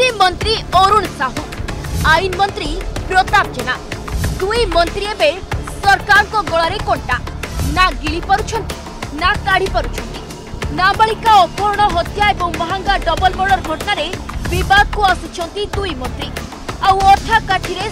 कृषि मंत्री अरुण साहू, आईन मंत्री प्रताप जेना, दुई मंत्री एबे सरकार को गलारे कंटा ना गिली पारुछंती ना काढ़ी पारुछंती। नाबालिका अपहरण हत्या एवं महंगा डबल मर्डर घटना विवाद को आसिछंती दुई मंत्री। आउ अठा काठीरे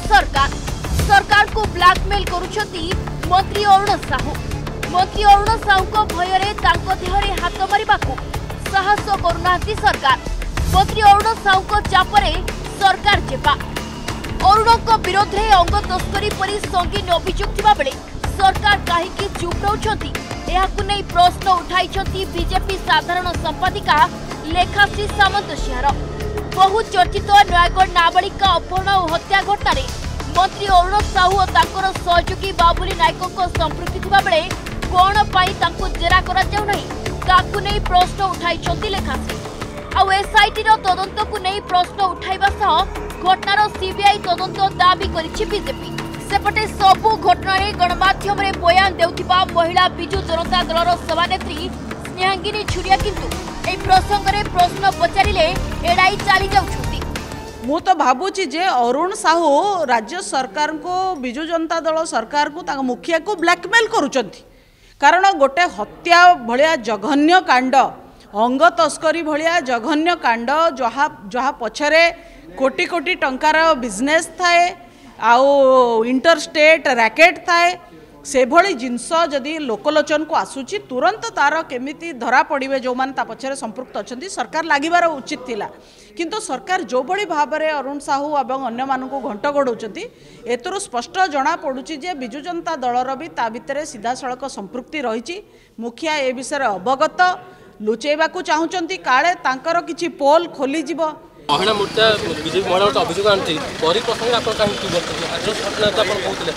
सरकार को ब्लैकमेल करुछंती मंत्री अरुण साहू। मंत्री अरुण साहू को भयरे तांको देहरे हाथ मारिबाकू साहस करुनांती सरकार। मंत्री अरुण साहू को चापरे सरकार जेपा। अरुण को विरोध में अंग तस्करी परी संगीन अभियोग थिबा बेले सरकार काहेकि चुप रहउछंती एहाकु नै प्रश्न उठाइछंती बीजेपी साधारण संपादिका लेखाश्री सामंतसिंहार। बहु चर्चित नयागढ़ नाबालिका अपहरण और हत्या घटना मंत्री अरुण साहू और तांकर सहयोगी बाबुली नायकों संपृक्ति थिबा बेले कोन पाई तांको जेरा करा जाउ नै ताकु नै प्रश्न उठाइछंती लेखाश्री। आउ एसआईटी तदंत को नहीं प्रश्न उठाइबा सह घटनार सीबीआई तदंत दाबी करिछि बीजेपी। सेपटे सबु घटना गणमाध्यम रे बयान देउथिबा महिला बिजु जनता दलर सभानेत्री स्नेहांगिनी छुरिया किंतु ए प्रसंग रे प्रश्न पचारिले एडाई चाली जाउछुती। मु तो भाबुची जे अरुण साहू राज्य सरकार को बिजु जनता दल सरकार को तांग मुखिया को ब्लैकमेल करूचंती। कारण गोटे हत्या भलिया जघन्य कांड अंग तस्करी भलिया जघन्य कांड जहा पछरे कोटी कोटी टंकार बिजनेस थाए आउ इंटरस्टेट रैकेट थाए से भली जिनस जदि लोकलोचन को आसूची तुरंत तार केमिति धरा पड़े जो माने ता पछरे संपृक्त अछंती सरकार लागिबार उचित थिला। किंतु सरकार जो भली भाबरे अरुण साहू एवं अन्य मानकु घंट गड़ौचंती एतरु स्पष्ट जना पड़ुची जे बिजु जनता दलर भी ता भितरे सीधा सड़क संपृक्ति रहिची। मुखिया ए विषय अवगत लुचेबा को चाहूचंती काले तांकर किछि पोल खोली जिवो। महिला मोर्चा बीजेपी महिला तो अभियोग आनती परी प्रसंग आप काहे की करते आज घटना तो अपन कहउतले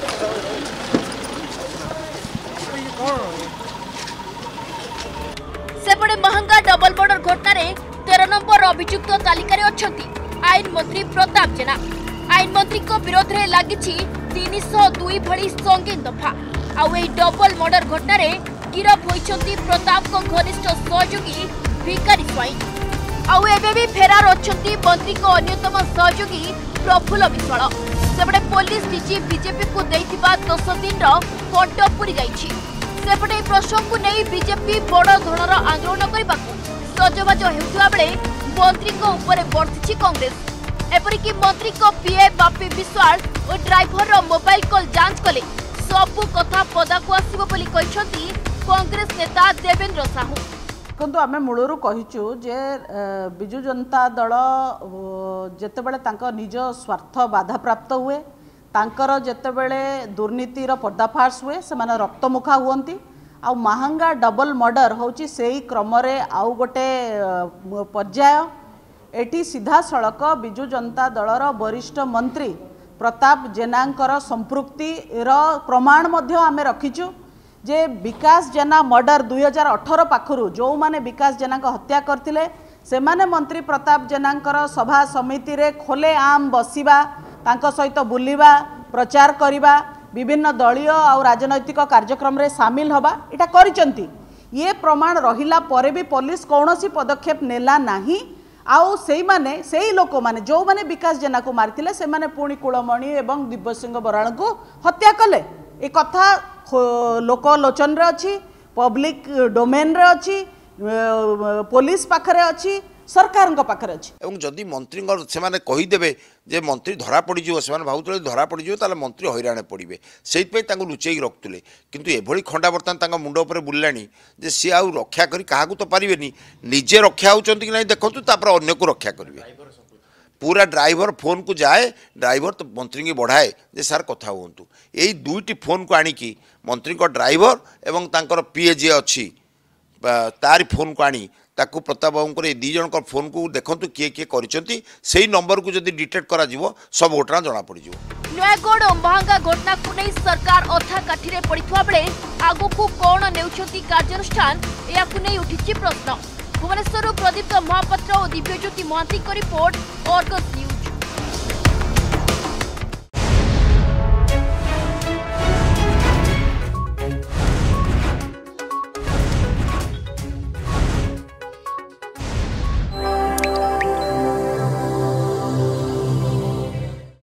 सेपटे महंगा डबल मर्डर घटना रे 13 नंबर अभियुक्त तालिका रे अछंती आईन मंत्री प्रताप जेना। आईन मंत्री को विरोध रे लागिछि 302 भली संगीन दफा। आउ ए डबल मर्डर घटना रे गिरफ होइछंती प्रताप को घनिष्ठ सहयोगी भिकारी स्वाई। आउ एबे भी फेरार अछंती मंत्री को अन्यतम सहयोगी प्रफुल्ल विश्वाल। सेपटे पुलिस डीजी बीजेपी को देइथिबा 10 दिन रो कंट पुरी जाइछि। सेपटे प्रसंग को नहीं बीजेपी बड़ धरणर आंदोलन करने सजबाज होता बेले मंत्री को ऊपर बढ़ी कांग्रेस। एपरिक मंत्री को पीए बापी विश्वाल और ड्राइवर मोबाइल कॉल जांच कले सबू कथा पदा को आसिबो बोली कहिसंती कांग्रेस नेता देवेंद्र साहू। किंतु आम मूलरू कहिचु जे बिजु जनता दल जेतेबेले तांको निज स्वार्थ बाधा प्राप्त हुए तांकर जेतेबेले दुर्नीतिर पर्दाफाश हुए से माने रक्तमुखा हुअंती आउ महंगा डबल मर्डर होची सेही क्रम रे आउ गोटे पर्याय एटी सीधा सड़क बिजु जनता दलर वरिष्ठ मंत्री प्रताप जेनांकर संपृक्ति प्रमाण मध्य आमे रखिचु जे विकास जेना मर्डर 2018 पाखरु जो माने विकास जेना हत्या करथिले से माने मंत्री प्रताप जेनांकर सभा समिति रे खोले आम बसिबा तांको सहित बुलिबा प्रचार करिबा विभिन्न दलीय और राजनैतिक कार्यक्रम रे शामिल हबा इटा करिसंती। ये प्रमाण रहिला परे भी पुलिस कौनसी पदक्षेप नेला नाही। आउ सेही माने सेही लोक माने जो माने विकास जेना को मारथिले से माने पुणी कुलमणि एवं दिव्य सिंह बराण को हत्या कले ए कथा लोकलोचन रे अछि पब्लिक डोमेन रे अछि पुलिस पाखरे अछि सरकार पाखरे अछि। एवं जदि मंत्री से माने कहीदेवे जे मंत्री धरा पड़ज से भावुले धरा पड़ज ताले मंत्री हैराण पड़े से लुचेक रखुले किंतु एभली खंडा बर्तमान मुंड उपर बुलानी जे सी आउ रक्षा करी क्या तो पारे निजे रक्षा होती कि नहीं देखु अन्य को रक्षा करेंगे। पूरा ड्राइवर फोन को जाए ड्राइवर तो मंत्री की बढ़ाए जे सार कथा हूँ यही दुईटी फोन को आणिकी मंत्री ड्राइवर एवं तांकर पीए जी अच्छी तारी फोन को आनी ताकू प्रताप बाबू ये दी जन फोन को देखु किए किए कर नंबर को जब डिटेक्ट करा सब घटना जना पड़ जाए। नयागढ़ और महंगा घटना को नहीं सरकार अथा काठी पड़ता बेले आगु को कौन नेउछंती कार्यानुष्ठान या नहीं उठी प्रश्न। भुवनेश्वर प्रदीप्त महापात्र और Dibyajyoti Mohanty report Argus news.